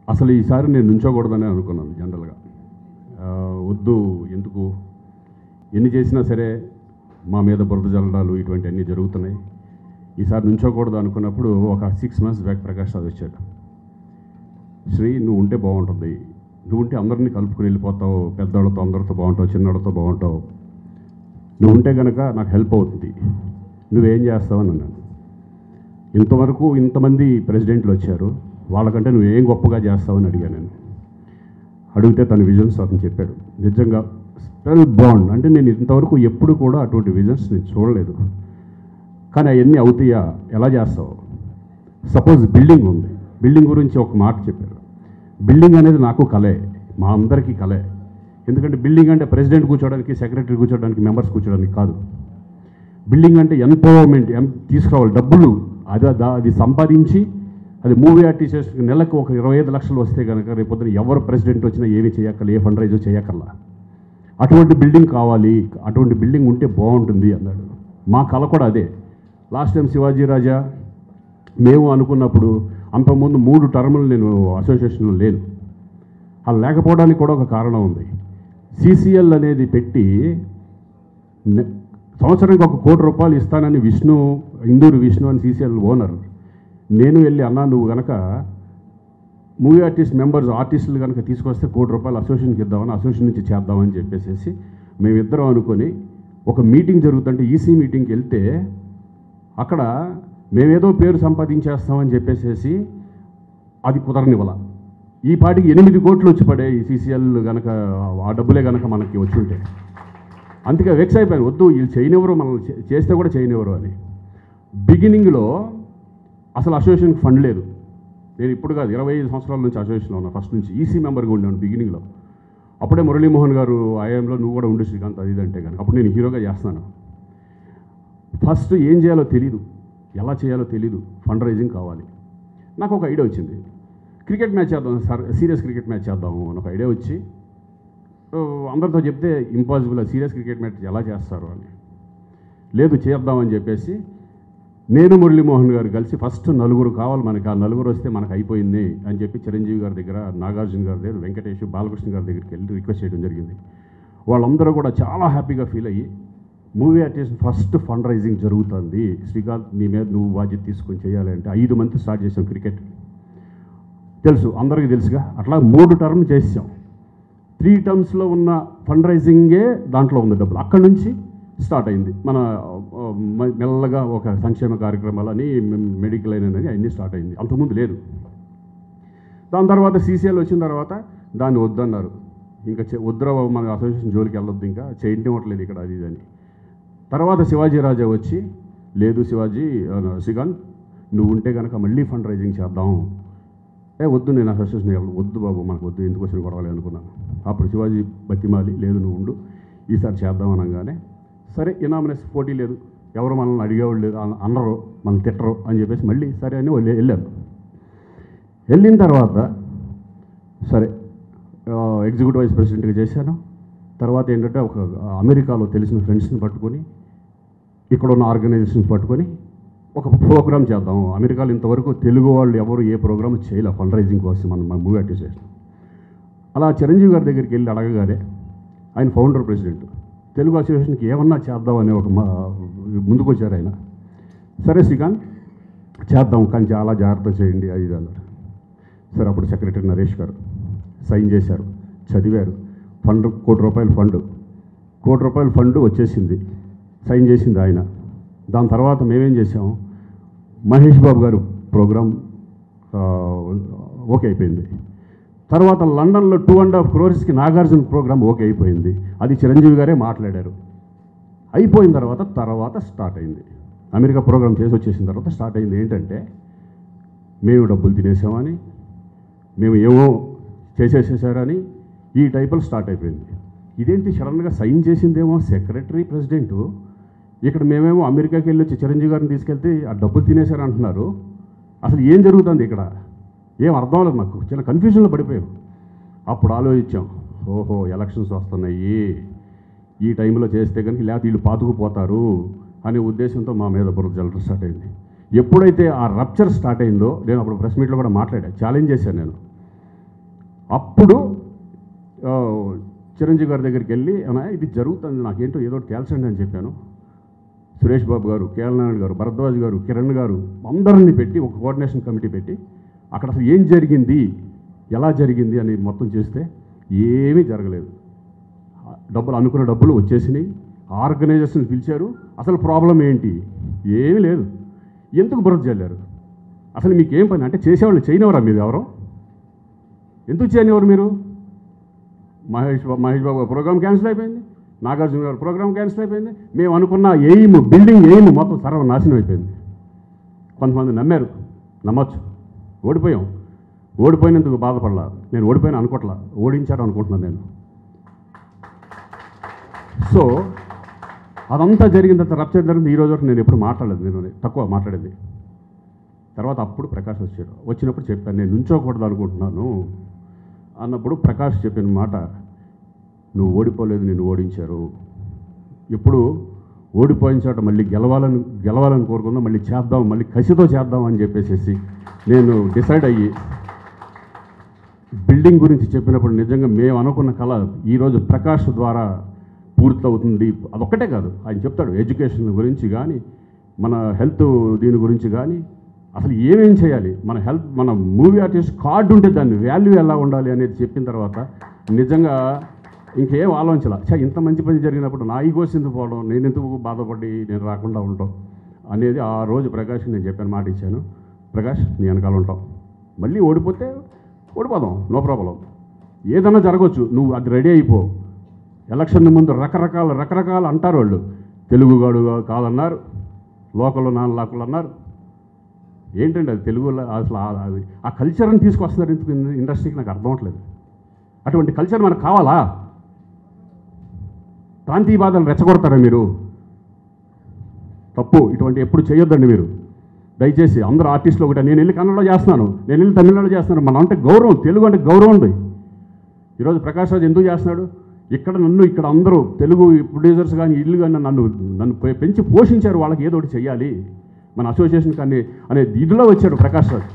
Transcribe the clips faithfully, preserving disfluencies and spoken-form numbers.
అసలు ఈసారి నేను నుంచోకూడదని అనుకున్నాను జనరల్గా. వద్దు, ఎందుకు ఎన్ని చేసినా సరే మా మీద బురద జల్లడాలు ఇటువంటివన్నీ జరుగుతున్నాయి, ఈసారి నుంచోకూడదు అనుకున్నప్పుడు ఒక six months back Prakash Raj వచ్చాడు. శ్రీ, నువ్వు ఉంటే బాగుంటుంది, నువ్వు ఉంటే అందరినీ కలుపుకుని వెళ్ళిపోతావు, పెద్దవాళ్ళతో అందరితో బాగుంటావు, చిన్నవాళ్ళతో బాగుంటావు, నువ్వు ఉంటే కనుక నాకు హెల్ప్ అవుతుంది, నువ్వేం చేస్తావని అన్నాను. ఇంతవరకు ఇంతమంది ప్రెసిడెంట్లు వచ్చారు, వాళ్ళకంటే నువ్వేం గొప్పగా చేస్తావని అడిగాను నేను. అడిగితే తన విజన్స్ అతను చెప్పాడు. నిజంగా స్పెల్ బాండ్ అంటే నేను ఇంతవరకు ఎప్పుడు కూడా అటువంటి విజన్స్ నేను చూడలేదు. కానీ అవన్నీ అవుతాయా, ఎలా చేస్తావు? సపోజ్ బిల్డింగ్ ఉంది, బిల్డింగ్ గురించి ఒక మాట చెప్పారు. బిల్డింగ్ అనేది నాకు కలే, మా అందరికీ కలే. ఎందుకంటే బిల్డింగ్ అంటే ప్రెసిడెంట్ కూర్చోడానికి, సెక్రటరీ కూర్చోడానికి, మెంబర్స్ కూర్చోడానికి కాదు. బిల్డింగ్ అంటే ఎంపవర్మెంట్, ఎం తీసుకురావాలి డబ్బులు, అది అది సంపాదించి అది మూవీ ఆర్టిస్ట్ నెలకు ఒక ఇరవై ఐదు లక్షలు వస్తే కనుక రేపొద్దున ఎవరు ప్రెసిడెంట్ వచ్చినా ఏమీ చేయక్కర్లే, ఏ ఫండ్ రైజ్ చేయక్కర్లా. అటువంటి బిల్డింగ్ కావాలి, అటువంటి బిల్డింగ్ ఉంటే బాగుంటుంది అన్నాడు. మా కళ కూడా అదే. లాస్ట్ టైం శివాజీ రాజా మేము అనుకున్నప్పుడు అంతకుముందు మూడు టర్ములు నేను అసోసియేషన్లో లేను. అలా లేకపోవడానికి కూడా ఒక కారణం ఉంది. సీసీఎల్ అనేది పెట్టి సంవత్సరానికి ఒక కోటి రూపాయలు ఇస్తానని విష్ణు, ఇందూరు విష్ణు అని సీసీఎల్ ఓనర్, నేను వెళ్ళి అన్నా నువ్వు కనుక మూవీ ఆర్టిస్ట్ మెంబర్స్ ఆర్టిస్టులు కనుక తీసుకొస్తే కోటి రూపాయలు అసోసియేషన్కి ఇద్దామని, అసోసియేషన్ నుంచి చేద్దామని చెప్పేసి మేమిద్దరం అనుకొని ఒక మీటింగ్ జరుగుతుంటే ఈసీ మీటింగ్కి వెళ్తే అక్కడ మేమేదో పేరు సంపాదించేస్తామని చెప్పేసి అది కుదరనివ్వాల. ఈ పాటికి ఎనిమిది కోట్లు వచ్చి పడే ఈ సీసీఎల్ కనుక ఆ డబ్బులే కనుక మనకి వచ్చి ఉంటే. అందుకే వెక్స్ అయిపోయాను, వద్దు వీళ్ళు చేయనివ్వరు, మనం చేస్తే కూడా చేయనివ్వరు అని. బిగినింగ్లో అసలు అసోసియేషన్కి ఫండ్ లేదు. నేను ఇప్పుడు కాదు, ఇరవై ఐదు సంవత్సరాల నుంచి అసోసియేషన్లో ఉన్నాను. ఫస్ట్ నుంచి ఈసీ మెంబర్గా ఉన్నాను బిగినింగ్లో. అప్పుడే మురళీమోహన్ గారు ఐఎంలో నువ్వు కూడా ఉండు శ్రీకాంత్ అది ఇదంటే కనుక అప్పుడు నేను హీరోగా చేస్తున్నాను. ఫస్ట్ ఏం చేయాలో తెలీదు, ఎలా చేయాలో తెలీదు, ఫండ్ రైజింగ్ కావాలి. నాకు ఒక ఐడియా వచ్చింది, క్రికెట్ మ్యాచ్ చేద్దాం సార్, సీరియస్ క్రికెట్ మ్యాచ్ చేద్దాము అని ఒక ఐడియా వచ్చి అందరితో చెప్తే ఇంపాసిబుల్, సీరియస్ క్రికెట్ మ్యాచ్ ఎలా చేస్తారు అని. లేదు చేద్దామని చెప్పేసి నేను మురళీమోహన్ గారు కలిసి ఫస్ట్ నలుగురు కావాలి మనకి, ఆ నలుగురు వస్తే మనకు అయిపోయింది అని చెప్పి చిరంజీవి గారి దగ్గర, నాగార్జున గారి దగ్గర, వెంకటేష్, బాలకృష్ణ గారి దగ్గరికి వెళ్ళి రిక్వెస్ట్ చేయడం జరిగింది. వాళ్ళందరూ కూడా చాలా హ్యాపీగా ఫీల్ అయ్యి movie artist first fund raising జరుగుతుంది శ్రీకాంత్, నీ మీద నువ్వు బాధ్యత తీసుకొని చేయాలి అంటే ఐదు మంది స్టార్ట్ చేసాం. క్రికెట్ తెలుసు అందరికీ తెలుసుగా, అట్లా మూడు టర్మ్ చేసాం. త్రీ టర్మ్స్లో ఉన్న ఫండ్ రైజింగే దాంట్లో ఉంది డబ్బులు. అక్కడి నుంచి స్టార్ట్ అయింది మన మెల్లగా ఒక సంక్షేమ కార్యక్రమాలని, మెడికల్ అయినని అన్నీ స్టార్ట్ అయింది. అంతకుముందు లేదు. దాని తర్వాత సీసీఎల్ వచ్చిన తర్వాత దాన్ని వద్దన్నారు. ఇంకా వద్దురా మన అసోసియేషన్ జోలికి వెళ్ళొద్దు, ఇంకా చేయనివ్వట్లేదు ఇక్కడ అది ఇది అని. తర్వాత శివాజీ రాజా వచ్చి లేదు శివాజీ శ్రీకాంత్ నువ్వు ఉంటే కనుక మళ్ళీ ఫండ్ రైజింగ్ చేద్దాం. ఏ వద్దు, నేను అసోసియేషన్ వద్దు బాబు, మనకు వద్దు, ఎందుకు వచ్చిన గొడవలే అనుకున్నాను. అప్పుడు శివాజీ బతిమాలి లేదు నువ్వు ఉండు, ఈసారి చేద్దాం అనగానే సరే ఇనామినేస్ పోటీ లేదు, ఎవరు మనల్ని అడిగేవాళ్ళు లేదు, అన్నరు మనం తిట్టరు అని చెప్పేసి మళ్ళీ సరే అని వెళ్ళాను. వెళ్ళిన తర్వాత సరే ఎగ్జిక్యూటివ్ వైస్ ప్రెసిడెంట్గా చేశాను. తర్వాత ఏంటంటే ఒక అమెరికాలో తెలిసిన ఫ్రెండ్స్ని పట్టుకొని, ఇక్కడ ఉన్న ఆర్గనైజేషన్స్ పట్టుకొని ఒక ప్రోగ్రామ్ చేద్దాం. అమెరికాలో ఇంతవరకు తెలుగు వాళ్ళు ఎవరు ఏ ప్రోగ్రామ్ చేయలే ఫండ్ రైజింగ్ కోసం మన మన మూవీ ఆర్టిస్ట్. అలా చిరంజీవి గారి దగ్గరికి వెళ్ళి అడగగానే ఆయన ఫౌండర్ ప్రెసిడెంట్, తెలుగు అసోసియేషన్కి ఏమన్నా చేద్దామని ఒక ముందుకు వచ్చారు ఆయన. సరే శ్రీకాంత్ చేద్దాం, కానీ చాలా జాగ్రత్త చేయండి అది ఇది అన్నారు. సరే అప్పుడు సెక్రటరీ నరేష్ గారు సైన్ చేశారు, చదివారు. ఫండ్ కోటి రూపాయల ఫండ్ కోటి రూపాయల ఫండ్ వచ్చేసింది, సైన్ చేసింది ఆయన. దాని తర్వాత మేమేం చేసాం, మహేష్ బాబు గారు ప్రోగ్రాం ఓకే అయిపోయింది. తర్వాత లండన్లో టూ అండ్ హాఫ్ క్రోర్స్కి నాగార్జున ప్రోగ్రామ్ ఓకే అయిపోయింది, అది చిరంజీవి గారే మాట్లాడారు. అయిపోయిన తర్వాత తర్వాత స్టార్ట్ అయింది అమెరికా ప్రోగ్రామ్ చేసి వచ్చేసిన తర్వాత స్టార్ట్ అయింది ఏంటంటే మేము డబ్బులు తినేసామని, మేము ఏమో చేసేసేసారని ఈ టైపులు స్టార్ట్ అయిపోయింది. ఇదేంటి సడన్గా సైన్ చేసిందేమో సెక్రటరీ ప్రెసిడెంటు, ఇక్కడ మేమేమో అమెరికాకి వెళ్ళి వచ్చి చిరంజీవి గారిని తీసుకెళ్తే ఆ డబ్బులు తినేశారు అంటున్నారు. అసలు ఏం జరుగుతుంది ఇక్కడ, ఏం అర్థం అవ్వలేదు మాకు, చిన్న కన్ఫ్యూజన్లో పడిపోయాం. అప్పుడు ఆలోచించాం, ఓహో ఎలక్షన్స్ వస్తున్నాయి, ఈ టైంలో చేస్తే కనుక లేకపోతే వీళ్ళు పాతుకుపోతారు అనే ఉద్దేశంతో మా మీద బురద జల్లడం స్టార్ట్ అయింది. ఎప్పుడైతే ఆ రప్చర్ స్టార్ట్ అయిందో, నేను అప్పుడు ప్రెస్ మీట్లో కూడా మాట్లాడా, ఛాలెంజ్ చేశాను నేను, అప్పుడు చిరంజీవి గారి దగ్గరికి వెళ్ళి అన్నా ఇది జరుగుతుంది నాకేంటో ఏదో తేల్చండి అని చెప్పాను. సురేష్ బాబు గారు, కేఎల్ గారు, భరద్వాజ్ గారు, కిరణ్ గారు అందరినీ పెట్టి ఒక కోఆర్డినేషన్ కమిటీ పెట్టి అక్కడ అసలు ఏం జరిగింది, ఎలా జరిగింది అని మొత్తం చేస్తే ఏమీ జరగలేదు. డబ్బులు అనుకున్న డబ్బులు వచ్చేసినాయి. ఆర్గనైజేషన్ పిలిచారు. అసలు ప్రాబ్లం ఏంటి? ఏమీ లేదు. ఎందుకు బురద చల్లారు? అసలు మీకేం పని అంటే చేసేవాళ్ళు చేయనివరా మీరు ఎవరో? ఎందుకు చేయనివారు మీరు? మహేష్ బాబు మహేష్ బాబు గారు ప్రోగ్రామ్ క్యాన్సిల్ అయిపోయింది. నాగార్జున గారు ప్రోగ్రామ్ క్యాన్సిల్ అయిపోయింది. మేము అనుకున్న ఎయిమ్ బిల్డింగ్ ఎయిమ్ మొత్తం సర్వనాశనం అయిపోయింది. కొంతమంది నమ్మారు, నమ్మచ్చు. ఓడిపోయాం. ఓడిపోయినందుకు బాధపడలా. నేను ఓడిపోయినా అనుకోవట్లా, ఓడించారు అనుకుంటున్నాను నేను. సో అదంతా జరిగిన తర్వాత రప్చర్ జరిగింది. ఈ రోజు వరకు నేను ఎప్పుడు మాట్లాడలేదు, నేను తక్కువ మాట్లాడేది. తర్వాత అప్పుడు ప్రకాష్ వచ్చాడు. వచ్చినప్పుడు చెప్పాను నేను నుంచోకూడదు అనుకుంటున్నాను అన్నప్పుడు ప్రకాష్ చెప్పిన మాట, నువ్వు ఓడిపోలేదు, నిన్ను ఓడించారు. ఎప్పుడు ఓడిపోయిన చోట మళ్ళీ గెలవాలని గెలవాలని కోరుకుందాం, మళ్ళీ చేద్దాం, మళ్ళీ కసితో చేద్దాం అని చెప్పేసి నేను డిసైడ్ అయ్యి బిల్డింగ్ గురించి చెప్పినప్పుడు నిజంగా మేము అనుకున్న కళ ఈరోజు ప్రకాష్ ద్వారా పూర్తవుతుంది. అదొక్కటే కాదు, ఆయన చెప్తాడు ఎడ్యుకేషన్ గురించి కానీ, మన హెల్త్ దీని గురించి కానీ, అసలు ఏమేం చేయాలి, మన హెల్త్ మన మూవీ ఆర్టిస్ట్ కార్డు ఉంటే దాని వాల్యూ ఎలా ఉండాలి అనేది చెప్పిన తర్వాత నిజంగా ఇంకేం ఆలోచించాల. చా ఇంత మంచి పని జరిగినప్పుడు నా ఈగోస్ ఎందుకు పోవడం, నేను ఎందుకు బాధపడి నేను రాకుండా ఉంటాం అనేది ఆ రోజు ప్రకాష్కి నేను చెప్పాను, మాట ఇచ్చాను. ప్రకాష్ నీ వెనకాల ఉంటాం, మళ్ళీ ఓడిపోతే ఓడిపోదాం, నో ప్రాబ్లం, ఏదైనా జరగవచ్చు, నువ్వు అది రెడీ అయిపో. ఎలక్షన్ ముందు రకరకాల రకరకాలు అంటారు వాళ్ళు, తెలుగుగాడు కాదన్నారు, లోకల్ నాన్ లోకల్ అన్నారు. ఏంటండి అది తెలుగులో అసలు అది ఆ కల్చర్ని తీసుకొస్తున్నారు ఎందుకు ఇండస్ట్రీకి నాకు అర్థం అవ్వట్లేదు. అటువంటి కల్చర్ మనకు కావాలా? ప్రాంతీయ బాధలు రెచ్చగొడతారా మీరు? తప్పు, ఇటువంటి ఎప్పుడు చేయొద్దండి మీరు దయచేసి. అందరూ ఆర్టిస్టులు ఒకటే, నేను వెళ్ళి కన్నడలో చేస్తున్నాను, నేను వెళ్ళి తమిళనాడులో చేస్తున్నాను, మన అంటే గౌరవం, తెలుగు అంటే గౌరవం ఉంది. ఈరోజు ప్రకాష్ రాజ్ ఎందుకు చేస్తున్నాడు? ఇక్కడ నన్ను ఇక్కడ అందరూ తెలుగు ప్రొడ్యూసర్స్ కానీ ఇల్లు కానీ నన్ను నన్ను పెంచి పోషించారు, వాళ్ళకి ఏదో ఒకటి చెయ్యాలి మన అసోసియేషన్ కానీ అనే ఇదిలో వచ్చాడు ప్రకాష్ రాజ్.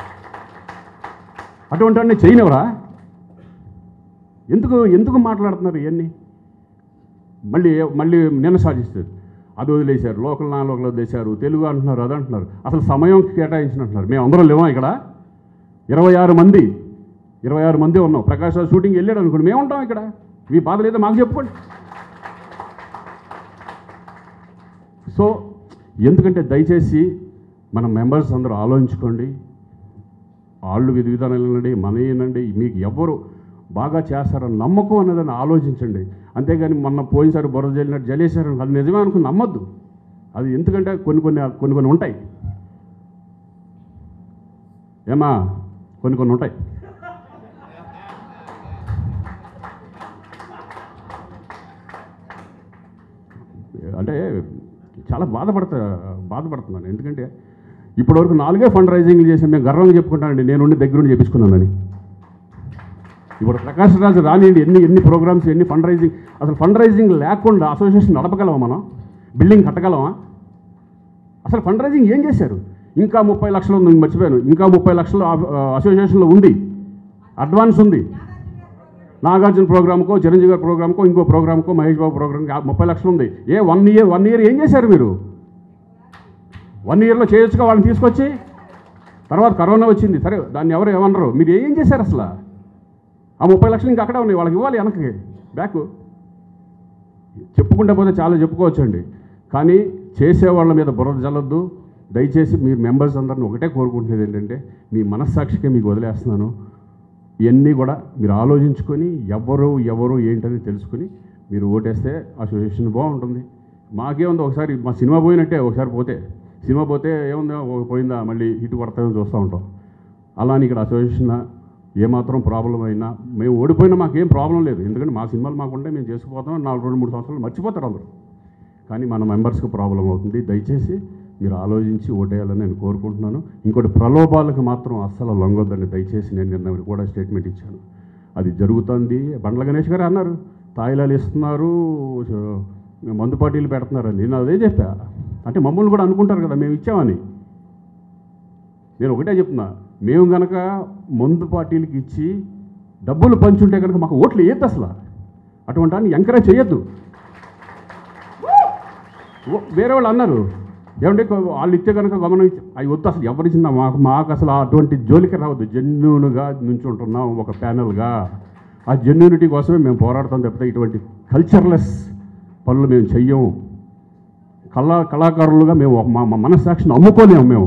అటువంటి వాడిని చేయనివరా? ఎందుకు ఎందుకు మాట్లాడుతున్నారు ఇవన్నీ? మళ్ళీ మళ్ళీ నిన్న సాధిస్తుంది, అది వదిలేశారు, లోకల్ నా లోకల్ వదిలేశారు, తెలుగు అంటున్నారు, అది అంటున్నారు. అసలు సమయం కేటాయించినట్టున్నారు. మేము అందరం లేవా ఇక్కడ? ఇరవై ఆరు మంది ఇరవై ఆరు మంది ఉన్నాం. ప్రకాష్ రాజ్ షూటింగ్ వెళ్ళాడు అనుకోండి, మేము ఉంటాం ఇక్కడ. మీ బాధ లేదో మాకు చెప్పుకోండి. సో ఎందుకంటే దయచేసి మన మెంబర్స్ అందరూ ఆలోచించుకోండి. వాళ్ళు విధి విధానాలు వినండి, మన వినండి, మీకు ఎవరు బాగా చేస్తారని నమ్మకం అన్నదని ఆలోచించండి. అంతేగాని మొన్న పోయినసారి బుర్ర జల్లినట్టు జలేశారు అది నిజమే అనుకుని నమ్మద్దు. అది ఎందుకంటే కొన్ని కొన్ని కొన్ని కొన్ని ఉంటాయి ఏమా, కొన్ని కొన్ని ఉంటాయి. అంటే చాలా బాధపడతా బాధపడుతున్నాను ఎందుకంటే ఇప్పటివరకు నాలుగే ఫండ్ రైజింగ్లు చేసాను. మేము గర్వంగా చెప్పుకుంటానండి, నేను ఉండి దగ్గరుండి చేపించుకున్నానని. ఇప్పుడు ప్రకాష్ రాజ్ రానియండి, ఎన్ని ఎన్ని ప్రోగ్రామ్స్, ఎన్ని ఫండ్ రైజింగ్. అసలు ఫండ్ రైజింగ్ లేకుండా అసోసియేషన్ నడపగలమా మనం? బిల్డింగ్ కట్టగలమా? అసలు ఫండ్ రైజింగ్ ఏం చేశారు? ఇంకా ముప్పై లక్షలు ఉంది, మర్చిపోయాను, ఇంకా ముప్పై లక్షలు అసోసియేషన్లో ఉంది, అడ్వాన్స్ ఉంది. నాగార్జున ప్రోగ్రామ్కో, చిరంజీవి గారి ప్రోగ్రామ్కో, ఇంకో ప్రోగ్రామ్కో, మహేష్ బాబు ప్రోగ్రామ్కి ముప్పై లక్షలు ఉంది. ఏ వన్ ఇయర్ వన్ ఇయర్ ఏం చేశారు మీరు? వన్ ఇయర్లో చేయొచ్చుగా వాళ్ళని తీసుకొచ్చి. తర్వాత కరోనా వచ్చింది, సరే దాన్ని ఎవరు ఏమన్నారు, మీరు ఏం చేశారు అసలు? ఆ ముప్పై లక్షలు ఇంకా అక్కడే ఉన్నాయి, వాళ్ళకి ఇవ్వాలి వెనక్కి బ్యాక్. చెప్పుకుంటే పోతే చాలా చెప్పుకోవచ్చండి, కానీ చేసేవాళ్ళ మీద బుర్ర జల్లొద్దు. దయచేసి మీరు మెంబర్స్ అందరిని ఒకటే కోరుకుంటున్నది ఏంటంటే, మీ మనస్సాక్షికే మీకు వదిలేస్తున్నాను. ఇవన్నీ కూడా మీరు ఆలోచించుకొని ఎవరు ఎవరు ఏంటని తెలుసుకొని మీరు ఓటేస్తే అసోసియేషన్ బాగుంటుంది. మాకేముంది, ఒకసారి మా సినిమా పోయినట్టే, ఒకసారి పోతే సినిమా పోతే ఏముందో పోయిందా మళ్ళీ ఇటు కొడతామని చూస్తూ ఉంటాం. అలాని ఇక్కడ అసోసియేషన్ ఏమాత్రం ప్రాబ్లం అయినా మేము ఓడిపోయినా మాకేం ప్రాబ్లం లేదు, ఎందుకంటే మా సినిమాలు మాకుంటే మేము చేసుకుపోతాం. నాలుగు రెండు మూడు సంవత్సరాలు మర్చిపోతారు అందరూ, కానీ మన మెంబర్స్కి ప్రాబ్లం అవుతుంది. దయచేసి మీరు ఆలోచించి ఓటేయాలని నేను కోరుకుంటున్నాను. ఇంకోటి ప్రలోభాలకు మాత్రం అస్సలు లొంగొద్దని దయచేసి నేను నిన్న కూడా స్టేట్మెంట్ ఇచ్చాను. అది జరుగుతుంది. బండ్ల గణేష్ గారు అన్నారు తాయిలాలు ఇస్తున్నారు, మందు పార్టీలు పెడుతున్నారని. నేను అదే చెప్పా. అంటే మమ్మల్ని కూడా అనుకుంటారు కదా మేము ఇచ్చామని. నేను ఒకటే చెప్తున్నా, మేము కనుక మందు పార్టీలకి ఇచ్చి డబ్బులు పంచుంటే కనుక మాకు ఓట్లు వేయద్దు అసలు. అటువంటి వాడిని ఎంకరేజ్ చేయొద్దు. ఓ- వేరే వాళ్ళు అన్నారు ఏమంటే వాళ్ళు ఇచ్చే కనుక గమనం ఇచ్చి అవి వద్దు అసలు ఎవరిచ్చినా మాకు మాకు అసలు అటువంటి జోలికి రావద్దు. జెన్యూన్గా నుంచుంటున్నాం ఒక ప్యానల్గా. ఆ జెన్యూనిటీ కోసమే మేము పోరాడతాం తప్పితే ఇటువంటి కల్చర్లెస్ పనులు మేము చెయ్యము. కళా కళాకారులుగా మేము మా మా మనస్సాక్షిని అమ్ముకోలేము మేము.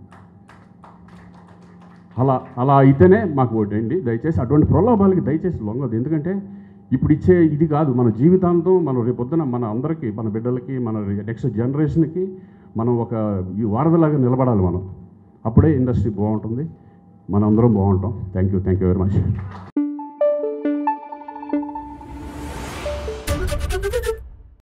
అలా అలా అయితేనే మాకు ఓటేయండి దయచేసి. అటువంటి ప్రలోభాలకి దయచేసి లొంగదు. ఎందుకంటే ఇప్పుడు ఇచ్చే ఇది కాదు మన జీవితాంతం. మనం రేపొద్దున మన అందరికీ, మన బిడ్డలకి, మన నెక్స్ట్ జనరేషన్కి మనం ఒక ఈ వారధిలాగా నిలబడాలి మనం. అప్పుడే ఇండస్ట్రీ బాగుంటుంది, మనం అందరం బాగుంటాం. Thank you thank you very much.